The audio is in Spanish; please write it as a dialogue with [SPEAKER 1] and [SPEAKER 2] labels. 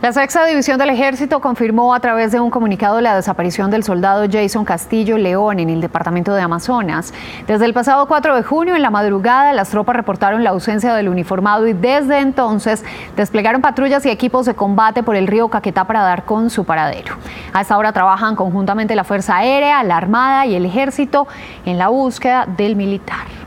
[SPEAKER 1] La Sexta División del Ejército confirmó a través de un comunicado la desaparición del soldado Jason Castillo León en el departamento de Amazonas. Desde el pasado 4 de junio, en la madrugada, las tropas reportaron la ausencia del uniformado y desde entonces desplegaron patrullas y equipos de combate por el río Caquetá para dar con su paradero. A esta hora trabajan conjuntamente la Fuerza Aérea, la Armada y el Ejército en la búsqueda del militar.